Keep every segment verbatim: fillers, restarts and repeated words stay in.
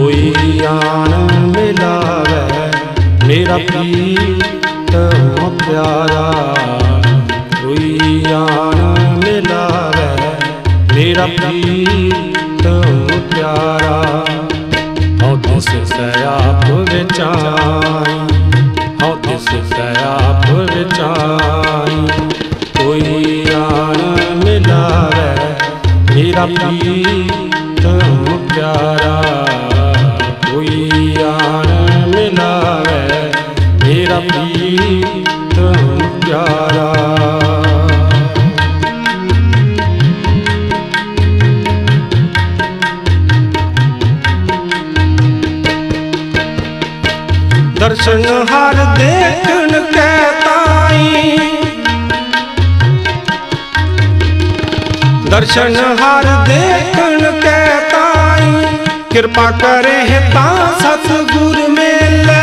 कोई आन मिलावे मेरा प्रीतम प्यारा, कोई आन मिलावे मेरा प्रीतम प्यारा। हौ दिस सयाप विचाई, हौ दिस सयाप विचाई, कोई आन मिलावे मेरा प्रीतम प्यारा, कोई आन मिलावे मेरा प्रीतम प्यारा। दर्शन हर देखन के ताई, दर्शन हर देखन के ताई, कृपा करे ता सतगुर मेले,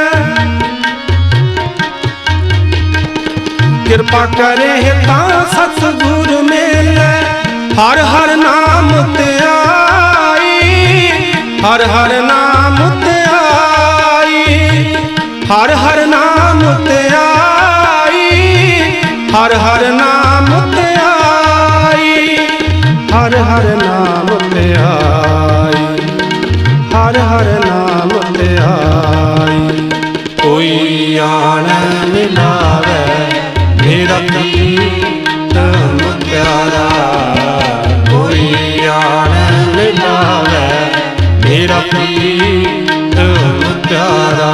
कृपा करे ता सतगुर मेले। हर हर नाम ते आई, हर हर नाम ते आई, हर हर नाम ते आई, हर हर नाम ते आई, हर हर नाम ते आई, हर हर नाम ते आई। कोई आन मिलावे मेरा प्रीतम प्यारा, कोई आन मिलावे मेरा प्रीतम प्यारा।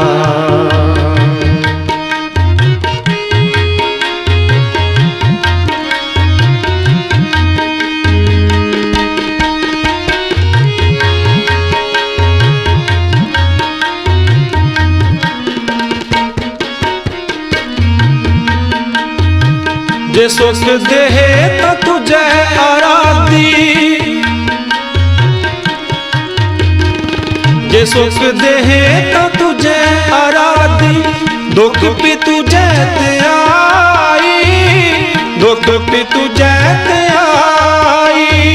जे सुख देहे तो तुझे आराधी, जे सुख देहे तो तुझे आराधी, दुख भी तुझे ते आई, दुख भी तुझे ते आई।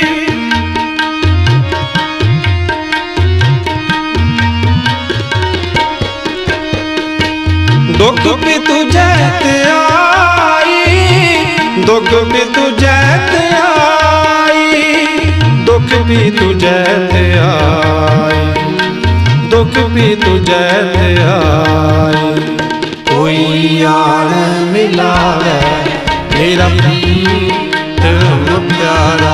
दुख भी तुझे ते आई, दुख भी तुझे ते आई, दुख भी तुझे ते आई, दुख भी तुझे ते आई। कोई आन मिलावे मेरा प्रीतम प्यारा,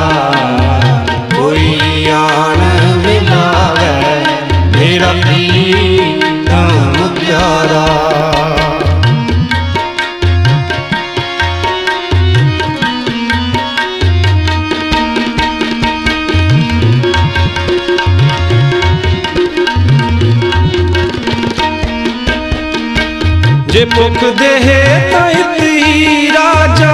कोई आन मिलावे मेरा प्रीतम प्यारा। जे भुख देहे ताई राजा,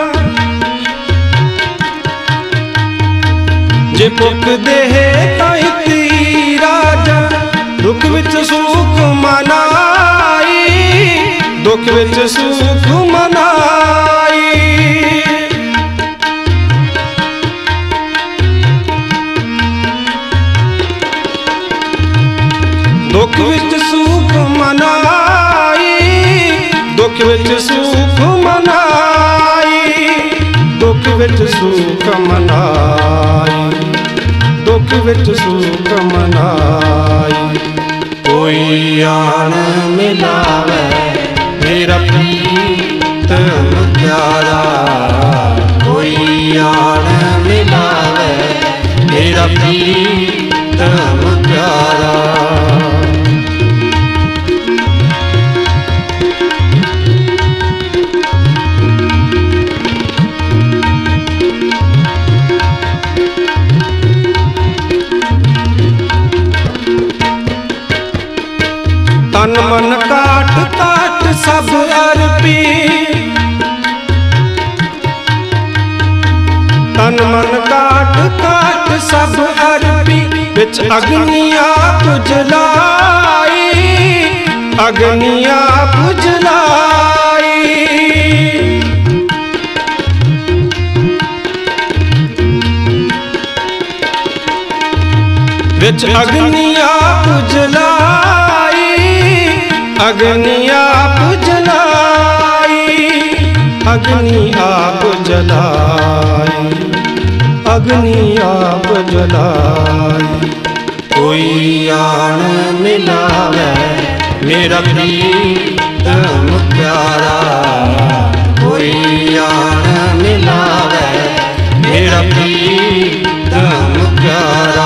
जे भुख देहे ताई राजा, दुख विच सुख मनाई, दुख विच सुख मनाई। दुख विच सुख मनाई, दुख विच सुख मनाई, दुख विच सुख मनाई, दुख विच सुख मनाई। कोई आन मिलावे मेरा प्रीतम प्यारा, कोई आन मिलावे मेरा प्रीतम प्यारा। तन मन काट काट सब अर्पी, तन मन काट काट सब अर्पी, बिच अग्नि आप जलाई, अग्नि आप जलाई। बिच अग्निया पुजलाई, अग्निया पुजलाई, अग्नि आप जलाई, अग्नि आप जलाई। कोई आन मिलावे मेरा प्रीतम प्यारा, कोई आन मिलावे मेरा प्रीतम प्यारा।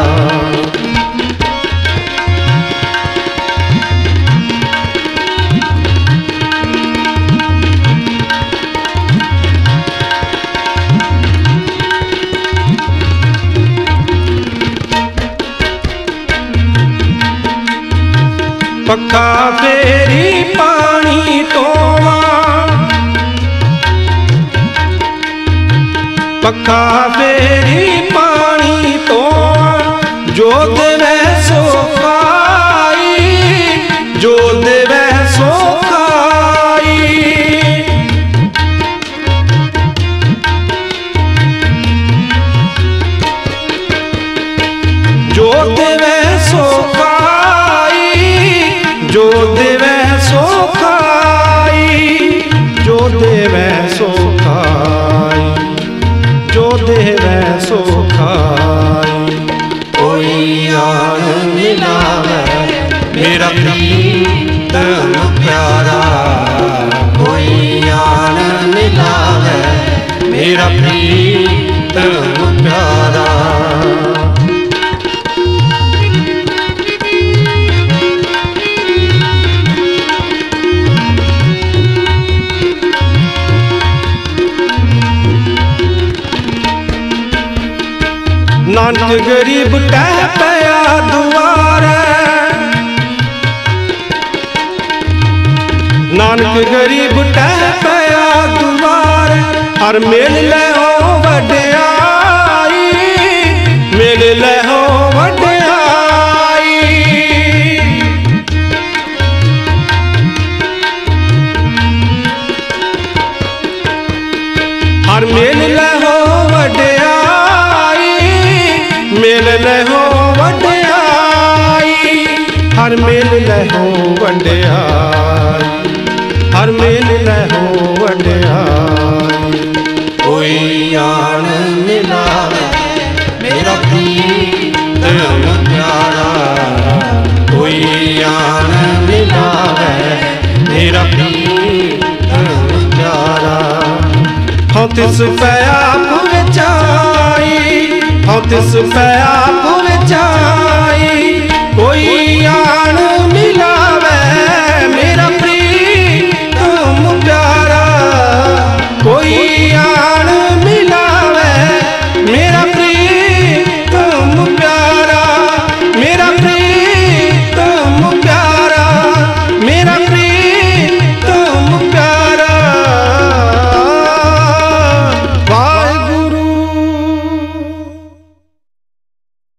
पक्का फेरी पानी तोवा, पक्का फेरी पानी तोवा, जो देवे सो खाई, जो देवे सो खाई। जो देवे सो जो देवे सो खाई, जो देवे सो खाई, जो देवे सो खाई। कोई आन मिलावे मेरा प्रीतम प्यारा, कोई आन मिलावे मेरा प्रीतम प्यारा। नानक गरीब कह पया दुआरे, नानक गरीब कह पया दुआरे, हर मेल ले हो वड्याई, मेल ले हो वड्याई। हर मेल ले हो वड्याई, मेल ले हो वड्याई, हर मेल ले हो वड्याई, हर मेल ले हो वड्याई। कोई आन मिलावे मेरा प्रीतम प्यारा, कोई आन मिलावे मेरा प्रीतम प्यारा। हाँ तिस पे आप विचाई, हाँ तिस पे आप विचाई,